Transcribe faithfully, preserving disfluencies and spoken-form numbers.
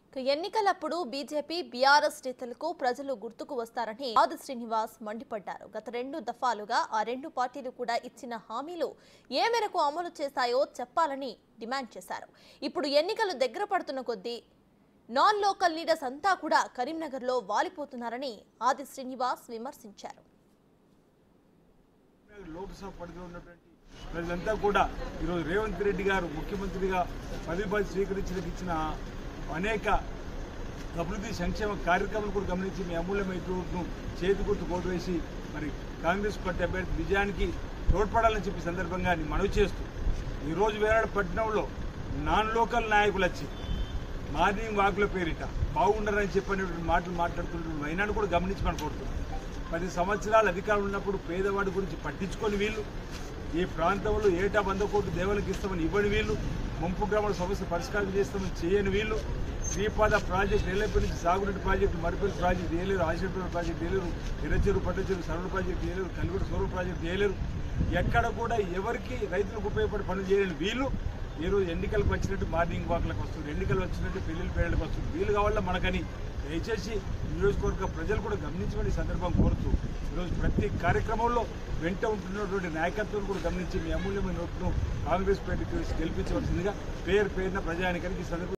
ఎన్నికలప్పుడు BJP BRS నేతలకు ప్రజలు గుర్తుకు వస్తారని ఆది శ్రీనివాస్ మండిపడ్డారు. గత రెండు దఫాలుగా ఆ రెండు పార్టీలు కూడా ఇచ్చిన హామీలు ఏ మేరకు అమలు చేశాయో చెప్పాలని డిమాండ్ చేశారు. ఇప్పుడు ఎన్నికలు దగ్గర పడుతున్న కొద్దీ నాన్ లోకల్ లీడర్స్ అంతా కూడా కరీంనగర్లో వాలిపోతున్నారని ఆది శ్రీనివాస్ విమర్శించారు. లోక్సభ పరిధిలో ఉన్నటువంటి ప్రజలంతా కూడా ఈరోజు రేవంత్ రెడ్డి గారు ముఖ్యమంత్రిగా పదవి స్వీకరించడానికి ఇచ్చిన అనేక అభివృద్ధి సంక్షేమ కార్యక్రమాలు కూడా గమనించి మీ అమూల్యమైన ఓటును చేతి గుర్తు ఓటు వేసి మరి కాంగ్రెస్ పార్టీ అభ్యర్థి విజయానికి తోడ్పడాలని చెప్పి సందర్భంగా మనవి చేస్తూ ఈరోజు వేరాడ పట్టణంలో నాన్ లోకల్ నాయకులు వచ్చి మార్నింగ్ వాకుల పేరిట బాగుండరని చెప్పినటువంటి మాటలు మాట్లాడుతున్న వైనాన్ని కూడా గమనించి మనం కోరుతున్నాం. పది సంవత్సరాలు అధికారం ఉన్నప్పుడు పేదవాడి గురించి పట్టించుకొని వీళ్ళు ఈ ప్రాంతంలో ఏటా వంద కోట్లు దేవులకు ఇస్తామని ఇవ్వని వీళ్ళు ముంపు గ్రామాల సమస్య పరిష్కారం చేస్తామని చేయని వీళ్ళు శ్రీపాద ప్రాజెక్టు నెల్లపల్లి నుంచి సాగునీటి ప్రాజెక్టు మరిపల్లి ప్రాజెక్టు వేయలేరు, ఆశీర్వాద ప్రాజెక్టు వేయలేరు, ఎర్రచెరువు పట్టచెరువు సరళ ప్రాజెక్టు వేయలేరు, కలివిడ సోలర్ ప్రాజెక్టు వేయలేరు. ఎక్కడ కూడా ఎవరికి రైతులకు ఉపయోగపడే పనులు చేయలేని వీళ్ళు ఈరోజు ఎన్నికలకు వచ్చినట్టు మార్నింగ్ వాక్లకు వస్తుంది, ఎన్నికలు వచ్చినట్టు పెళ్లిళ్ళ పేర్లకు వస్తుంది. వీలు కావాల మనకని దయచేసి నియోజకవర్గ ప్రజలు కూడా గమనించమని సందర్భం కోరుతూ ఈరోజు ప్రతి కార్యక్రమంలో వెంట ఉంటున్నటువంటి నాయకత్వం కూడా గమనించి మీ అమూల్యమైన ఓటును కాంగ్రెస్ పార్టీకి గెలిపించవలసిందిగా పేరు పేరున ప్రజానికానికి సందర్భం